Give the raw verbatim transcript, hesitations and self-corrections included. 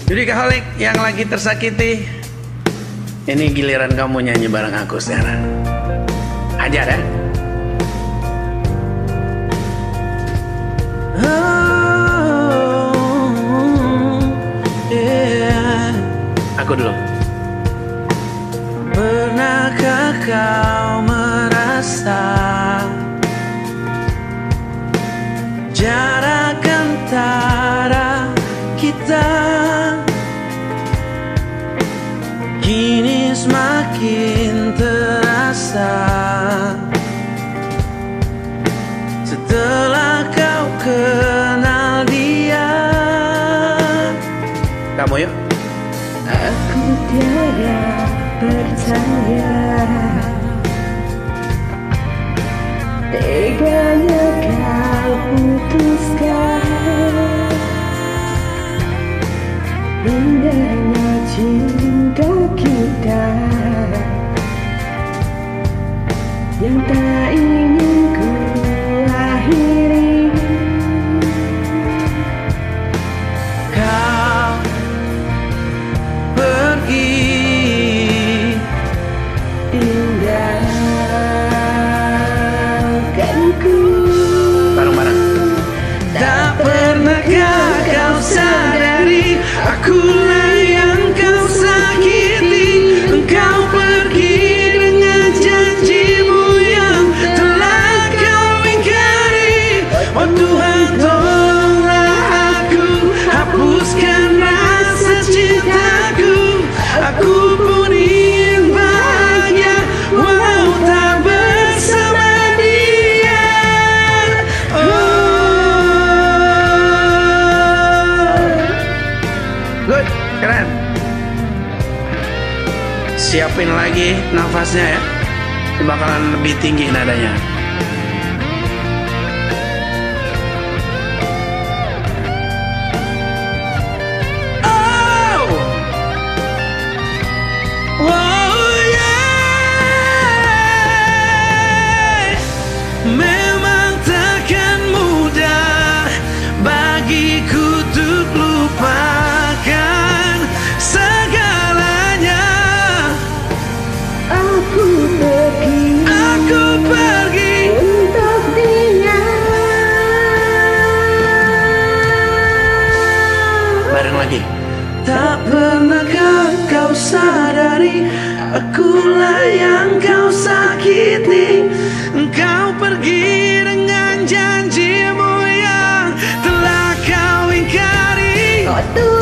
Judikaholic yang lagi tersakiti, ini giliran kamu nyanyi bareng aku sekarang. Hajar ya. Oh, yeah. Aku dulu. Pernahkah kau merasa jarak antara kita kini semakin terasa setelah kau kenal dia? Kamu yuk. Aku tiada percaya teganya kau putuskan indahnya cinta kita yang tak ingin ku akhiri. Kau pergi tinggalkan ku. bareng-bareng. Tak pernahkah kau sadari akulah yang kau sakiti. Engkau pergi dengan janjimu yang telah kau ingkari. Oh Tuhan, tolonglah aku, hapuskan rasa cintaku. Aku pun ingin bahagia walau tak bersama dia. Oh, good, keren. Siapin lagi nafasnya ya, ini bakalan lebih tinggi nadanya. Oh, oh yeah. Memang takkan mudah bagiku untuk lupakan segalanya. Aku pergi, Aku pergi untuk dia. bareng lagi. Tak pernahkah kau sadari akulah yang kau sakiti. Engkau pergi dengan janjimu yang telah kau ingkari. Oh Tuhan,